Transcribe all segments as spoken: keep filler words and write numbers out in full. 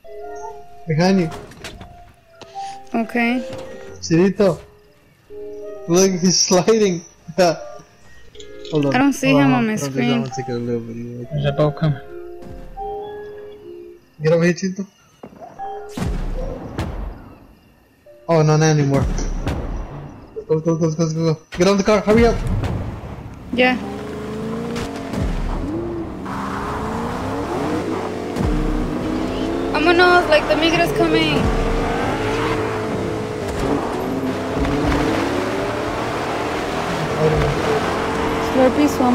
Behind you. Okay. Chirito. Look, he's sliding. Hold on. I don't see Hold him on, on my hold on, screen. I'm gonna take a little video. There's a boat coming. Get over here, Chirito. Oh, no, not anymore. Go, go, go, go, go, go. Get on the car, hurry up. Yeah. Vámonos, like the migra's coming. Slurpee swamp.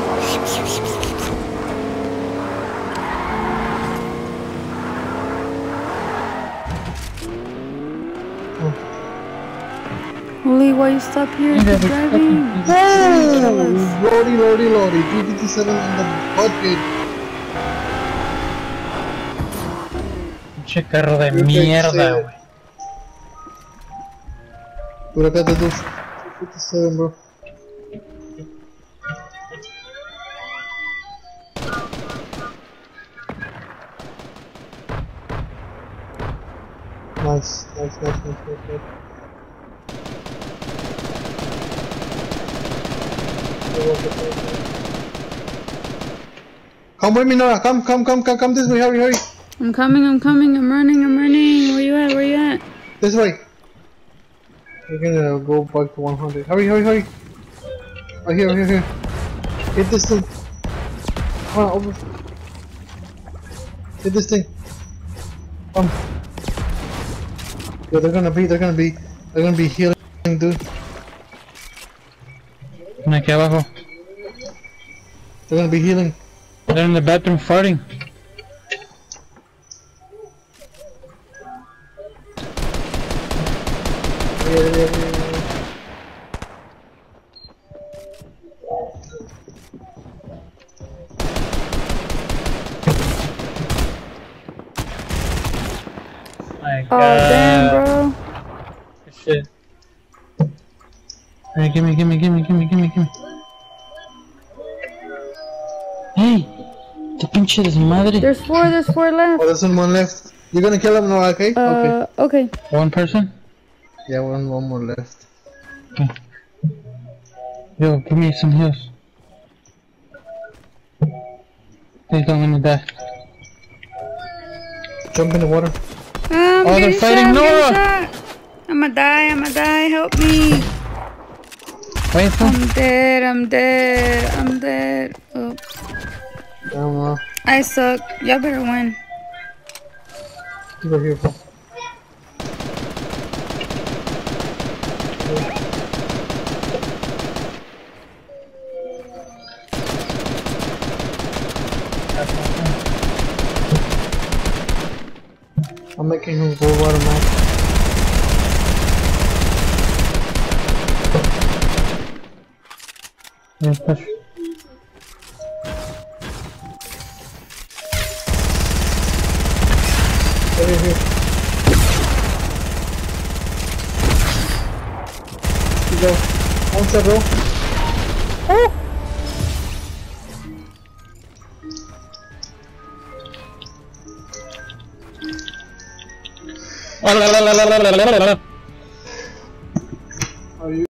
Lee, why you stop here? Keep driving. Oh, Lordy, Lordy, Lordy. three fifty-seven on the bucket. Pinche carro de mierda, güey. Por acá te dos. two fifty-seven, bro. Nice, nice, nice, nice, nice, nice. Come with me, Nora. Come, come, come, come, come this way. Hurry, hurry. I'm coming, I'm coming, I'm running, I'm running. Where you at? Where you at? This way. We're gonna go back to one hundred. Hurry, hurry, hurry. Right here, here, here. Hit this thing. Come on, over. Hit this thing. Come. Yo, they're gonna be, they're gonna be, they're gonna be healing, dude. Aquí abajo. They're gonna be healing. They're in the bathroom farting. Yeah, yeah, yeah, yeah. My Oh, God. damn, bro. Shit. Hey, gimme, gimme, gimme, gimme, gimme, gimme. Hey, the pinche desmadre. There's four, there's four left. Oh, there's one left. You're gonna kill him now, okay? Uh, okay. One person? Yeah, one, one more left. Okay. Yo, give me some heals. Please don't let me die. Jump in the water. Um, Oh, they're fighting Nora! I'ma die, I'ma die, help me. Wait for I'm dead, I'm dead, I'm dead. Oh, Damn, uh, I suck. Y'all better win. keep it here, bro. I'm making him go water, man. Yeah, push. Over here. You go. One step, bro. Oh! La la la la la la la la la.